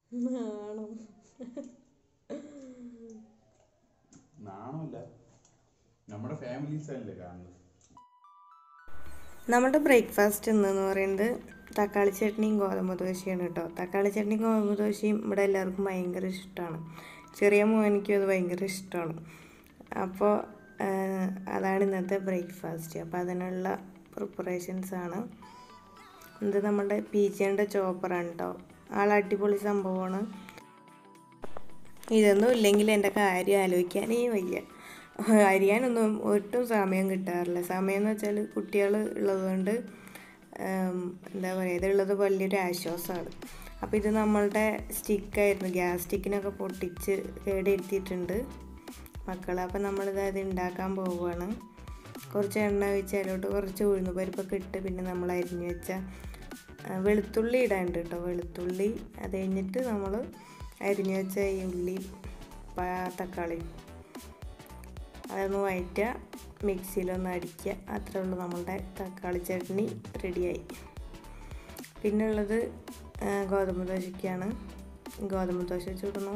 നാണം നാണമല്ല, നമ്മുടെ ഫാമിലീസ് അല്ലേ കാണുന്നത്. നമ്മുടെ ബ്രേക്ക്ഫാസ്റ്റ് എന്ന് പറയുന്നത് തക്കാളി ചട്നിയും ഗോതമ്പ് ദോശയാണ് കേട്ടോ. തക്കാളി ചട്നിയും ഗോതമ്പ് ദോശയും ഇവിടെ എല്ലാവർക്കും ഭയങ്കര ഇഷ്ടമാണ്. ചെറിയ മോനിക്കും അത് ഭയങ്കര ഇഷ്ടമാണ്. അപ്പോൾ അതാണ് ഇന്നത്തെ ബ്രേക്ക്ഫാസ്റ്റ്. അപ്പോൾ അതിനുള്ള പ്രിപ്പറേഷൻസാണ്. ഇത് നമ്മുടെ പീജിയൻ്റെ ചോപ്പറാണ് കേട്ടോ. ആൾ അടിപൊളി സംഭവമാണ്. ഇതൊന്നും ഇല്ലെങ്കിൽ എൻ്റെ കാര്യം ആലോചിക്കാനേ വയ്യ. അരിയാനൊന്നും ഒട്ടും സമയം കിട്ടാറില്ല. സമയം എന്ന് വെച്ചാൽ കുട്ടികൾ ഉള്ളതുകൊണ്ട് എന്താ പറയുക, ഇതുള്ളത് വലിയൊരു ആശ്വാസമാണ്. അപ്പോൾ ഇത് നമ്മളുടെ സ്റ്റിക്കായിരുന്നു, ഗ്യാസ് സ്റ്റിക്കിനൊക്കെ പൊട്ടിച്ച് കേടെടുത്തിട്ടുണ്ട് മക്കൾ. അപ്പോൾ നമ്മളിത് ഉണ്ടാക്കാൻ പോവുകയാണ്. കുറച്ച് എണ്ണ ഒഴിച്ച് അതിലോട്ട് കുറച്ച് ഉഴുന്ന് പരിപ്പൊക്കെ ഇട്ട് പിന്നെ നമ്മൾ അരിഞ്ഞ് വെച്ച വെളുത്തുള്ളി ഇടാണ്ട് കേട്ടോ. വെളുത്തുള്ളി അത് കഴിഞ്ഞിട്ട് നമ്മൾ അരിഞ്ഞ് വെച്ച ഈ ഉള്ളി തക്കാളി അതൊന്ന് വഴറ്റുക, മിക്സിയിലൊന്ന് അടിക്കുക. അത്രേ ഉള്ളൂ, നമ്മളുടെ തക്കാളി ചട്നി റെഡിയായി. പിന്നെ ഉള്ളത് ഗോതമ്പ് ദോശയ്ക്കാണ്. ഗോതമ്പ് ദോശ ചുടണു.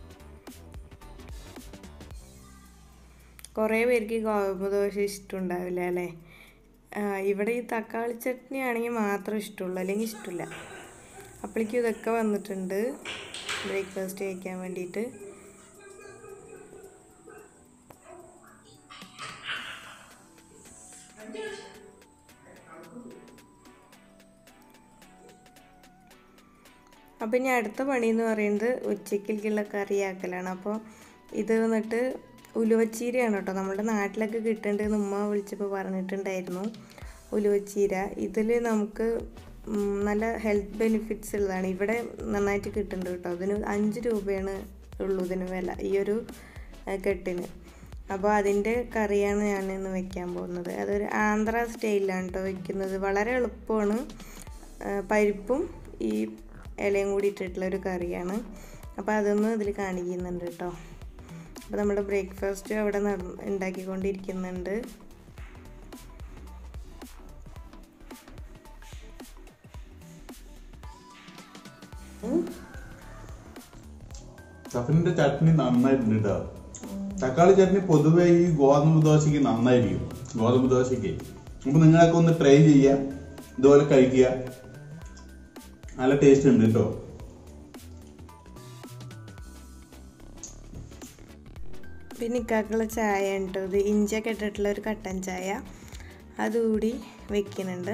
കുറേ പേർക്ക് ഗോതമ്പ് ദോശ ഇഷ്ടമുണ്ടാവില്ല അല്ലേ. ഇവിടെ ഈ തക്കാളി ചട്നി ആണെങ്കിൽ മാത്രം ഇഷ്ടമുള്ളൂ, അല്ലെങ്കിൽ ഇഷ്ടമില്ല. അപ്പോഴേക്കും ഇതൊക്കെ വന്നിട്ടുണ്ട് ബ്രേക്ക്ഫാസ്റ്റ് കഴിക്കാൻ വേണ്ടിയിട്ട്. അപ്പം ഇനി അടുത്ത പണി എന്ന് പറയുന്നത് ഉച്ചയ്ക്കുള്ള കറിയാക്കലാണ്. അപ്പോൾ ഇത് വന്നിട്ട് ഉലുവച്ചീരയാണ് കേട്ടോ. നമ്മുടെ നാട്ടിലൊക്കെ കിട്ടേണ്ടതെന്ന് ഉമ്മ വിളിച്ചപ്പോൾ പറഞ്ഞിട്ടുണ്ടായിരുന്നു. ഉലുവച്ചീര ഇതിൽ നമുക്ക് നല്ല ഹെൽത്ത് ബെനിഫിറ്റ്സ് ഉള്ളതാണ്. ഇവിടെ നന്നായിട്ട് കിട്ടുന്നുണ്ട് കേട്ടോ. അതിന് 5 രൂപയാണ് ഉള്ളൂ ഇതിന് വില, ഈ ഒരു കെട്ടിന്. അപ്പോൾ അതിൻ്റെ കറിയാണ് ഞാൻ ഇന്ന് വെക്കാൻ പോകുന്നത്. അതൊരു ആന്ധ്ര സ്റ്റൈലിലാണ് കേട്ടോ വെക്കുന്നത്. വളരെ എളുപ്പമാണ്. പരിപ്പും ഈ ഇലയും കൂടി ഇട്ടിട്ടുള്ളൊരു കറിയാണ്. അപ്പോൾ അതൊന്ന് ഇതിൽ കാണിക്കുന്നുണ്ട് കേട്ടോ. അപ്പോൾ നമ്മുടെ ബ്രേക്ക്ഫാസ്റ്റ് അവിടെ ഉണ്ടാക്കിക്കൊണ്ടിരിക്കുന്നുണ്ട്. ഷഫിന്റെ ചട്നി നന്നായിട്ടുണ്ട് കേട്ടോ. തക്കാളി ചട്നി പൊതുവെ ഈ ഗോതമ്പ് ദോശയ്ക്ക് നന്നായിരിക്കും. ഗോതമ്പ് ദോശയ്ക്ക് അപ്പൊ നിങ്ങളൊക്കെ ഒന്ന് ട്രൈ ചെയ്യുക, ഇതുപോലെ കഴിക്കുക. നല്ല ടേസ്റ്റ് ഉണ്ട് കേട്ടോ. പിന്നെ ഇക്കാക്കുള്ള ചായ ഉണ്ട്. ഇത് ഇഞ്ചിയൊക്കെ ഇട്ടിട്ടുള്ള ഒരു കട്ടൻ ചായ, അതുകൂടി വെക്കുന്നുണ്ട്.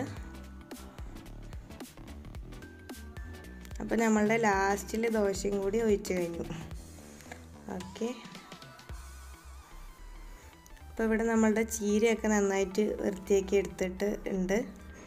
അപ്പോൾ നമ്മളുടെ ലാസ്റ്റിൽ ദോശയും കൂടി ഒഴിച്ച് കഴിഞ്ഞു. ഓക്കെ, അപ്പോൾ ഇവിടെ നമ്മളുടെ ചീരയൊക്കെ നന്നായിട്ട് വൃത്തിയാക്കി എടുത്തിട്ട് ഉണ്ട്.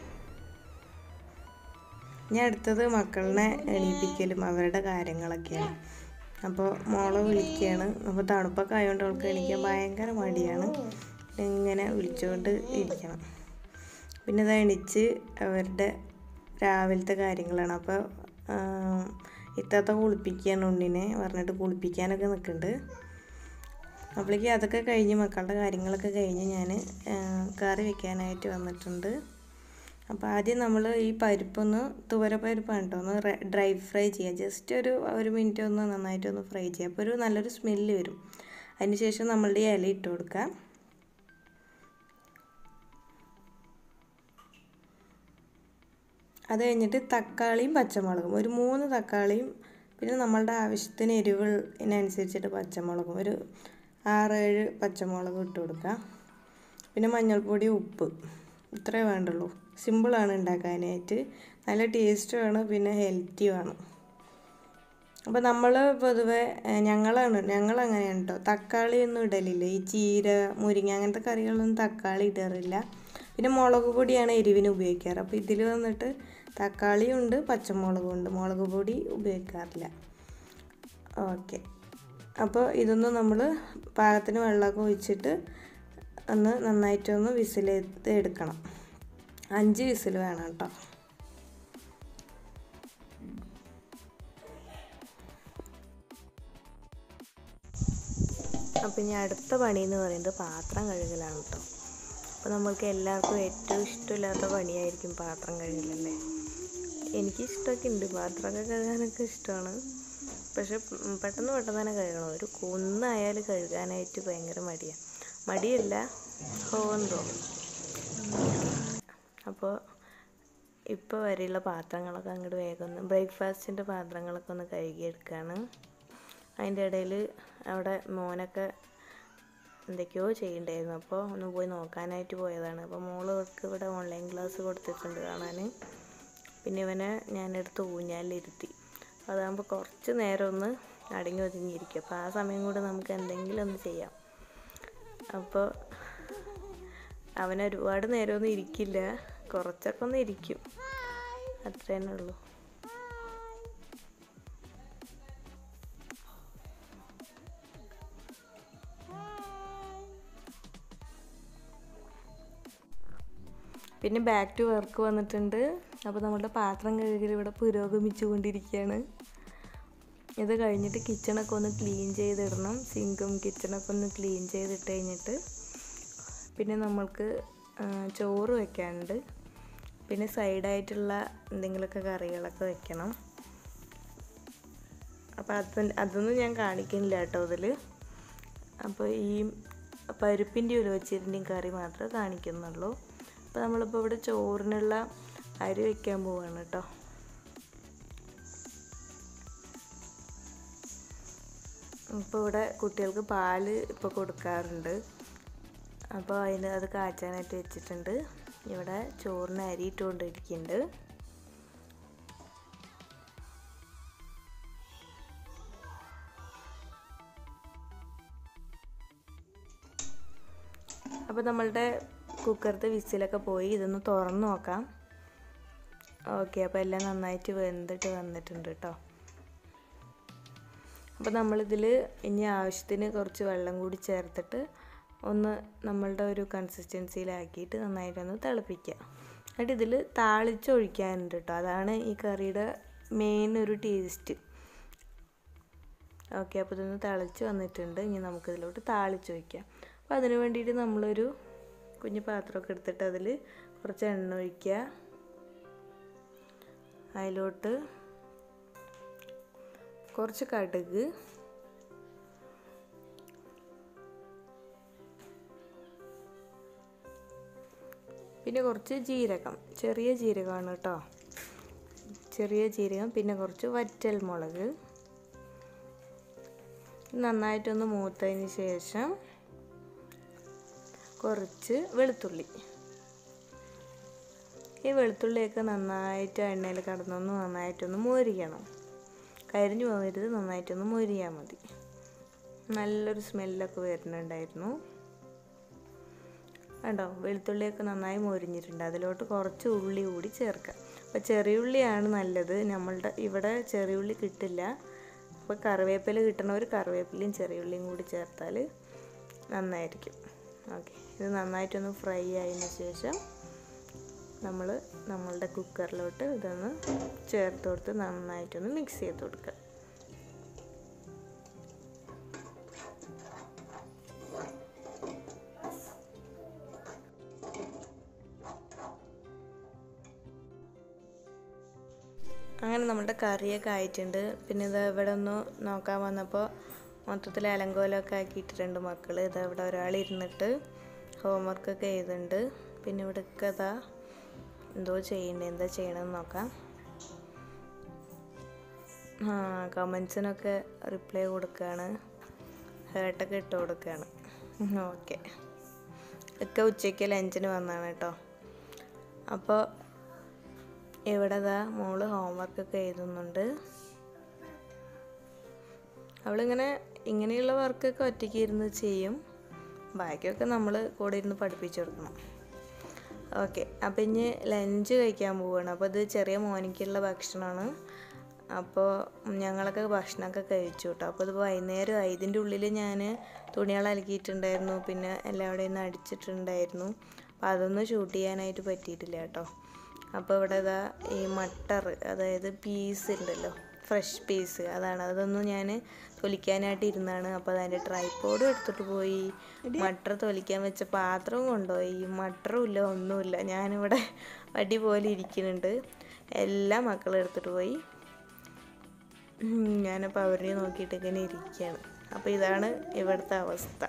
ഞാൻ അടുത്തത് മക്കളെ എണീപ്പിക്കലും അവരുടെ കാര്യങ്ങളൊക്കെയാണ്. അപ്പോൾ മോളെ വിളിക്കുകയാണ്. അപ്പോൾ തണുപ്പൊക്കെ ആയതുകൊണ്ട് അവൾക്ക് എണീക്കാൻ ഭയങ്കര മടിയാണ്. ഇങ്ങനെ വിളിച്ചുകൊണ്ട് ഇരിക്കണം. പിന്നെ ഇത് എണീച്ച് അവരുടെ രാവിലത്തെ കാര്യങ്ങളാണ്. അപ്പോൾ ഇത്താത്ത കുളിപ്പിക്കുകയാണ് ഉണ്ണിനെ പറഞ്ഞിട്ട് കുളിപ്പിക്കാനൊക്കെ നിൽക്കുന്നുണ്ട്. അപ്പോഴേക്ക് അതൊക്കെ കഴിഞ്ഞ് മക്കളുടെ കാര്യങ്ങളൊക്കെ കഴിഞ്ഞ് ഞാൻ കറി വെക്കാനായിട്ട് വന്നിട്ടുണ്ട്. അപ്പോൾ ആദ്യം നമ്മൾ ഈ പരിപ്പൊന്ന് തുവരപ്പരിപ്പാണ് കേട്ടോ ഒന്ന് ഡ്രൈ ഫ്രൈ ചെയ്യുക. ജസ്റ്റ് ഒരു മിനിറ്റ് ഒന്ന് നന്നായിട്ടൊന്ന് ഫ്രൈ ചെയ്യുക. അപ്പോൾ ഒരു നല്ലൊരു സ്മെല്ല് വരും. അതിന് ശേഷം നമ്മളുടെ ഇല ഇട്ട് കൊടുക്കുക. അത് കഴിഞ്ഞിട്ട് തക്കാളിയും പച്ചമുളകും, ഒരു 3 തക്കാളിയും പിന്നെ നമ്മളുടെ ആവശ്യത്തിന് എരിവിനനുസരിച്ചിട്ട് പച്ചമുളകും ഒരു 6-7 പച്ചമുളകും ഇട്ട് കൊടുക്കുക. പിന്നെ മഞ്ഞൾപ്പൊടി, ഉപ്പ്, ഇത്രേ വേണ്ടുള്ളൂ. സിമ്പിളാണ് ഉണ്ടാക്കാനായിട്ട്, നല്ല ടേസ്റ്റുമാണ്, പിന്നെ ഹെൽത്തിയുമാണ്. അപ്പോൾ നമ്മൾ പൊതുവെ ഞങ്ങളങ്ങനെയാണ് കേട്ടോ. തക്കാളി ഒന്നും ഇടലില്ല. ഈ ചീര, മുരിങ്ങ അങ്ങനത്തെ കറികളൊന്നും തക്കാളി ഇടാറില്ല. പിന്നെ മുളക് പൊടിയാണ് എരിവിന് ഉപയോഗിക്കാറ്. അപ്പോൾ ഇതിൽ വന്നിട്ട് തക്കാളിയും ഉണ്ട് പച്ചമുളകും ഉണ്ട്, മുളക് പൊടി ഉപയോഗിക്കാറില്ല. ഓക്കെ, അപ്പോൾ ഇതൊന്ന് നമ്മൾ പാകത്തിന് വെള്ളമൊക്കെ ഒഴിച്ചിട്ട് ഒന്ന് നന്നായിട്ടൊന്ന് എടുക്കണം. 5 വിസിൽ വേണം കേട്ടോ. അപ്പോൾ ഇനി അടുത്ത പണി എന്ന് പറയുന്നത് പാത്രം കഴുകലാണ് കേട്ടോ. അപ്പോൾ നമ്മൾക്ക് എല്ലാവർക്കും ഏറ്റവും ഇഷ്ടമില്ലാത്ത പണിയായിരിക്കും പാത്രം കഴുകലല്ലേ. എനിക്കിഷ്ടമൊക്കെ ഉണ്ട്, പാത്രമൊക്കെ കഴുകാനൊക്കെ ഇഷ്ടമാണ്. പക്ഷെ പെട്ടെന്ന് തന്നെ കഴുകണം. ഒരു കുന്നായാൽ കഴുകാനായിട്ട് ഭയങ്കര മടിയാണ്. മടിയല്ല, ഹോന്ന് തോന്നും. അപ്പോൾ ഇപ്പോൾ വരെയുള്ള പാത്രങ്ങളൊക്കെ അങ്ങോട്ട് വേഗം ഒന്ന് ബ്രേക്ക്ഫാസ്റ്റിൻ്റെ പാത്രങ്ങളൊക്കെ ഒന്ന് കഴുകിയെടുക്കുകയാണ്. അതിൻ്റെ ഇടയിൽ അവിടെ മോനൊക്കെ എന്തൊക്കെയോ ചെയ്യണ്ടായിരുന്നു. അപ്പോൾ ഒന്ന് പോയി നോക്കാനായിട്ട് പോയതാണ്. അപ്പോൾ മോൾക്ക് ഇവിടെ ഓൺലൈൻ ക്ലാസ് കൊടുത്തിട്ടുണ്ട് കാണാൻ. പിന്നെ ഇവനെ ഞാനെടുത്ത് ഊഞ്ഞാലിരുത്തി. അതാകുമ്പോൾ കുറച്ച് നേരം ഒന്ന് അടങ്ങി ഒതുങ്ങിയിരിക്കും. അപ്പോൾ ആ സമയം കൂടെ നമുക്ക് എന്തെങ്കിലും ഒന്ന് ചെയ്യാം. അപ്പോൾ അവന് ഒരുപാട് നേരമൊന്നും ഇരിക്കില്ല, കുറച്ചൊക്കെ ഒന്ന് ഇരിക്കും, അത്ര തന്നെ ഉള്ളൂ. പിന്നെ ബാക്ക് ടു വർക്ക് വന്നിട്ടുണ്ട്. അപ്പോൾ നമ്മുടെ പാത്രം കഴുകൽ ഇവിടെ പുരോഗമിച്ചു കൊണ്ടിരിക്കുകയാണ്. ഇത് കഴിഞ്ഞിട്ട് കിച്ചണൊക്കെ ഒന്ന് ക്ലീൻ ചെയ്തിടണം. സിങ്കും കിച്ചണൊക്കെ ഒന്ന് ക്ലീൻ ചെയ്തിട്ട് കഴിഞ്ഞിട്ട് പിന്നെ നമ്മൾക്ക് ചോറ് വെക്കാനുണ്ട്. പിന്നെ സൈഡായിട്ടുള്ള എന്തെങ്കിലുമൊക്കെ കറികളൊക്കെ വെക്കണം. അപ്പോൾ അതൊന്നും ഞാൻ കാണിക്കുന്നില്ല കേട്ടോ ഇതിൽ. അപ്പോൾ ഈ പരിപ്പിൻ്റെ ഉലുവച്ചീരിൻ്റെയും കറി മാത്രമേ കാണിക്കുന്നുള്ളൂ. അപ്പോൾ നമ്മളിപ്പോൾ ഇവിടെ ചോറിനുള്ള അരി വയ്ക്കാൻ പോവാണ് കേട്ടോ. ഇപ്പോൾ ഇവിടെ കുട്ടികൾക്ക് പാല് ഇപ്പോൾ കൊടുക്കാറുണ്ട്. അപ്പോൾ അത് കാച്ചാനായിട്ട് വെച്ചിട്ടുണ്ട്. ഇവിടെ ചോറിന് അരി ഇട്ടുകൊണ്ടിരിക്കുന്നുണ്ട്. അപ്പോൾ നമ്മളുടെ കുക്കറിൻ്റെ വിസിലൊക്കെ പോയി. ഇതൊന്ന് തുറന്ന് നോക്കാം. ഓക്കെ, അപ്പോൾ എല്ലാം നന്നായിട്ട് വെന്തിട്ട് വന്നിട്ടുണ്ട് കേട്ടോ. അപ്പോൾ നമ്മളിതിൽ ഇനി ആവശ്യത്തിന് കുറച്ച് വെള്ളം കൂടി ചേർത്തിട്ട് ഒന്ന് നമ്മളുടെ ഒരു കൺസിസ്റ്റൻസിയിലാക്കിയിട്ട് നന്നായിട്ടൊന്ന് തിളപ്പിക്കുക. എന്നിട്ട് ഇതിൽ താളിച്ചൊഴിക്കാനുണ്ട് കേട്ടോ. അതാണ് ഈ കറിയുടെ മെയിൻ ഒരു ടേസ്റ്റ്. ഓക്കെ, അപ്പോൾ ഇതൊന്ന് തിളച്ച് വന്നിട്ടുണ്ട്. ഇനി നമുക്കിതിലോട്ട് താളിച്ചൊഴിക്കാം. അപ്പോൾ അതിന് വേണ്ടിയിട്ട് നമ്മളൊരു കുഞ്ഞു പാത്രമൊക്കെ എടുത്തിട്ട് അതിൽ കുറച്ച് എണ്ണ ഒഴിക്കുക. അതിലോട്ട് കുറച്ച് കടുക്, പിന്നെ കുറച്ച് ജീരകം, ചെറിയ ജീരകമാണ് കേട്ടോ, ചെറിയ ജീരകം. പിന്നെ കുറച്ച് വറ്റൽ മുളക്. നന്നായിട്ടൊന്ന് മൂത്തതിന് ശേഷം കുറച്ച് വെളുത്തുള്ളി. ഈ വെളുത്തുള്ളിയൊക്കെ നന്നായിട്ട് എണ്ണയിൽ കടന്നൊന്ന് നന്നായിട്ടൊന്ന് മൊരിയണം. കരിഞ്ഞു പോകരുത്, നന്നായിട്ടൊന്ന് മൊരിയാൽ മതി. നല്ലൊരു സ്മെല്ലൊക്കെ വരുന്നുണ്ടായിരുന്നു കണ്ടോ. വെളുത്തുള്ളിയൊക്കെ നന്നായി മൊരിഞ്ഞിട്ടുണ്ട്. അതിലോട്ട് കുറച്ച് ഉള്ളി കൂടി ചേർക്കാം. അപ്പോൾ ചെറിയുള്ളിയാണ് നല്ലത്. നമ്മളുടെ ഇവിടെ ചെറിയുള്ളി കിട്ടില്ല. അപ്പോൾ കറിവേപ്പില കിട്ടണവർ കറിവേപ്പിലയും ചെറിയുള്ളിയും കൂടി ചേർത്താൽ നന്നായിരിക്കും. ഓക്കെ, ഇത് നന്നായിട്ടൊന്ന് ഫ്രൈ ആയതിന് ശേഷം നമ്മളുടെ കുക്കറിലോട്ട് ഇതൊന്ന് ചേർത്ത് കൊടുത്ത് നന്നായിട്ടൊന്ന് മിക്സ് ചെയ്ത് കൊടുക്കുക. അങ്ങനെ നമ്മുടെ കറിയൊക്കെ ആയിട്ടുണ്ട്. പിന്നെ ഇത് ഇവിടെ ഒന്ന് നോക്കാൻ വന്നപ്പോൾ മൊത്തത്തിൽ അലങ്കോലമൊക്കെ ആക്കിയിട്ടിട്ടുണ്ട് മക്കൾ. ഇതാ ഇവിടെ ഒരാൾ ഇരുന്നിട്ട് ഹോംവർക്കൊക്കെ ചെയ്തിട്ടുണ്ട്. പിന്നെ ഇവിടെയൊക്കെ ഇതാ എന്തോ ചെയ്യണ്ടേ, എന്താ ചെയ്യണമെന്ന് നോക്കാം. കമൻസിനൊക്കെ റിപ്ലൈ കൊടുക്കുകയാണ്, ഹേർട്ടൊക്കെ ഇട്ട് കൊടുക്കുകയാണ്. ഓക്കെ, ഒക്കെ ഉച്ചയ്ക്ക് ലഞ്ചിന് വന്നതാണ് കേട്ടോ. അപ്പോൾ ഇവിടെ ഇതാ മോള് ഹോംവർക്കൊക്കെ എഴുതുന്നുണ്ട്. ഇങ്ങനെയുള്ള വർക്കൊക്കെ ഒറ്റയ്ക്ക് ഇരുന്ന് ചെയ്യും. ബാക്കിയൊക്കെ നമ്മൾ കൂടെ ഇരുന്ന് പഠിപ്പിച്ചു കൊടുക്കണം. ഓക്കെ, അപ്പോൾ ഇനി ലഞ്ച് കഴിക്കാൻ പോവുകയാണ്. അപ്പോൾ ഇത് ചെറിയ മോനിക്കുള്ള ഭക്ഷണമാണ്. അപ്പോൾ ഞങ്ങളൊക്കെ ഭക്ഷണമൊക്കെ കഴിച്ചു കേട്ടോ. അപ്പോൾ ഇത് വൈകുന്നേരം ഇതിൻ്റെ ഉള്ളിൽ ഞാൻ തുണികൾ അലക്കിയിട്ടുണ്ടായിരുന്നു. പിന്നെ എല്ലാവിടെയും നിന്ന് അടിച്ചിട്ടുണ്ടായിരുന്നു. അപ്പോൾ അതൊന്നും ഷൂട്ട് ചെയ്യാനായിട്ട് പറ്റിയിട്ടില്ല കേട്ടോ. അപ്പോൾ ഇവിടെ ഇതാ ഈ മട്ടർ, അതായത് പീസ് ഉണ്ടല്ലോ, ഫ്രഷ് പീസ്, അതൊന്നും ഞാൻ തൊലിക്കാനായിട്ട് ഇരുന്നാണ്. അപ്പോൾ അതിൻ്റെ ട്രൈപ്പോഡും എടുത്തിട്ട് പോയി. മട്ടർ തൊലിക്കാൻ വെച്ച പാത്രവും കൊണ്ടുപോയി. മട്ടറും ഇല്ല, ഒന്നുമില്ല. ഞാനിവിടെ വടി പോലെ ഇരിക്കുന്നുണ്ട്. എല്ലാ മക്കളും എടുത്തിട്ട് പോയി. ഞാനപ്പോൾ അവരെ നോക്കിയിട്ട് ഇങ്ങനെ ഇരിക്കുകയാണ്. അപ്പോൾ ഇതാണ് ഇവിടുത്തെ അവസ്ഥ.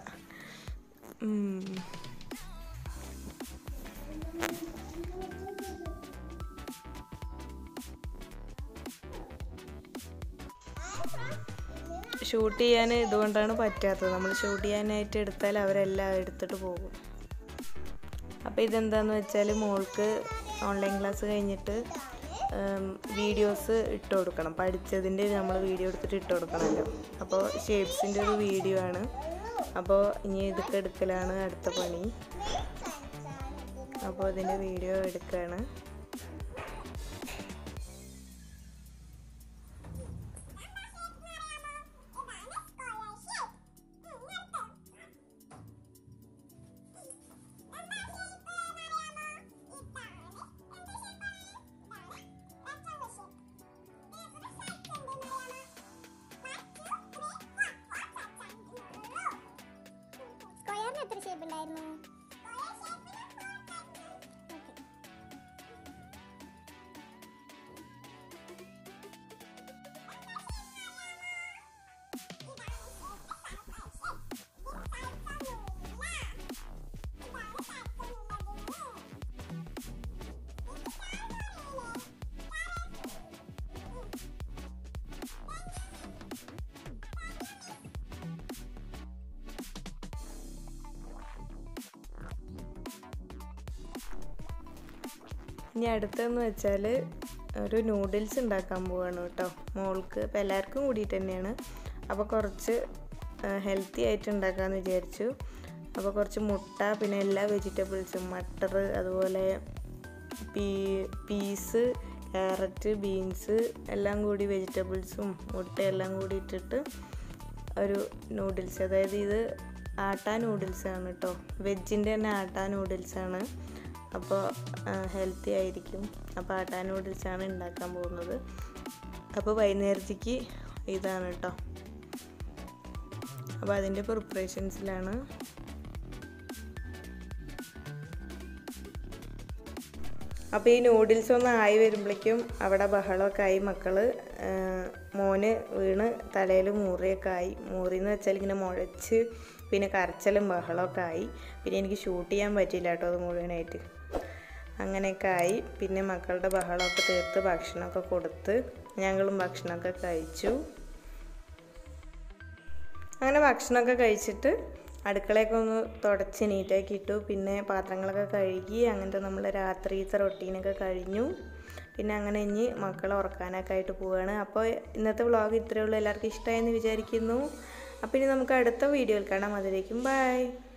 ഷൂട്ട് ചെയ്യാൻ ഇതുകൊണ്ടാണ് പറ്റാത്തത്. നമ്മൾ ഷൂട്ട് ചെയ്യാനായിട്ട് എടുത്താൽ അവരെല്ലാം എടുത്തിട്ട് പോകും. അപ്പോൾ ഇതെന്താണെന്ന് വെച്ചാൽ മോൾക്ക് ഓൺലൈൻ ക്ലാസ് കഴിഞ്ഞിട്ട് വീഡിയോസ് ഇട്ട് കൊടുക്കണം. പഠിച്ചതിൻ്റെ നമ്മൾ വീഡിയോ എടുത്തിട്ട് ഇട്ട് കൊടുക്കണമല്ലോ. അപ്പോൾ ഷേപ്സിൻ്റെ ഒരു വീഡിയോ ആണ്. അപ്പോൾ ഇനി ഇതൊക്കെ എടുക്കലാണ് അടുത്ത പണി. അപ്പോൾ ഇതിൻ്റെ വീഡിയോ എടുക്കുകയാണ്. ഇനി അടുത്തതെന്ന് വെച്ചാൽ ഒരു നൂഡിൽസ് ഉണ്ടാക്കാൻ പോവാണ് കേട്ടോ മോൾക്ക്. അപ്പോൾ എല്ലാവർക്കും കൂടിയിട്ട് തന്നെയാണ്. അപ്പോൾ കുറച്ച് ഹെൽത്തി ആയിട്ട് ഉണ്ടാക്കാമെന്ന് വിചാരിച്ചു. അപ്പോൾ കുറച്ച് മുട്ട, പിന്നെ എല്ലാ വെജിറ്റബിൾസും, മട്ടർ, അതുപോലെ പീസ്, ക്യാരറ്റ്, ബീൻസ് എല്ലാം കൂടി വെജിറ്റബിൾസും മുട്ട എല്ലാം കൂടി ഇട്ടിട്ട് ഒരു നൂഡിൽസ്. അതായത് ഇത് ആട്ടാ നൂഡിൽസാണ് കേട്ടോ, വെജിൻ്റെ തന്നെ ആട്ടാ നൂഡിൽസാണ്. അപ്പോൾ ഹെൽത്തി ആയിരിക്കും. അപ്പോൾ ആട്ടാ നൂഡിൽസാണ് ഉണ്ടാക്കാൻ പോകുന്നത്. അപ്പോൾ വൈകുന്നേരത്തേക്ക് ഇതാണ് കേട്ടോ. അപ്പോൾ അതിൻ്റെ പ്രിപ്പറേഷൻസിലാണ്. അപ്പോൾ ഈ നൂഡിൽസ് ഒന്ന് ആയി വരുമ്പോഴേക്കും അവിടെ ബഹളമൊക്കെ ആയി. മക്കൾ മോന് വീണ് തലയിൽ മുറിയൊക്കെ ആയി. മുറിയെന്ന് വെച്ചാൽ ഇങ്ങനെ മുഴച്ച് പിന്നെ കരച്ചലും ബഹളമൊക്കെ ആയി. പിന്നെ എനിക്ക് ഷൂട്ട് ചെയ്യാൻ പറ്റിയില്ല കേട്ടോ അത് മുഴുവനായിട്ട്. അങ്ങനെയൊക്കെ ആയി. പിന്നെ മക്കളുടെ ബഹളമൊക്കെ തീർത്ത് ഭക്ഷണമൊക്കെ കൊടുത്ത് ഞങ്ങളും ഭക്ഷണമൊക്കെ കഴിച്ചു. അങ്ങനെ ഭക്ഷണമൊക്കെ കഴിച്ചിട്ട് അടുക്കളയൊക്കെ ഒന്ന് തുടച്ച് നീറ്റാക്കി ഇട്ടു. പിന്നെ പാത്രങ്ങളൊക്കെ കഴുകി. അങ്ങനത്തെ നമ്മളെ രാത്രിത്തെ റൊട്ടീനൊക്കെ കഴിഞ്ഞു. പിന്നെ അങ്ങനെ ഇനി മക്കളെ ഉറക്കാനൊക്കെ ആയിട്ട് പോവുകയാണ്. അപ്പോൾ ഇന്നത്തെ വ്ളോഗ് ഇത്രയേ ഉള്ളൂ. എല്ലാവർക്കും ഇഷ്ടമായെന്ന് വിചാരിക്കുന്നു. അപ്പോൾ ഇനി നമുക്ക് അടുത്ത വീഡിയോയിൽ കാണാം. അതിലേക്കും ബൈ.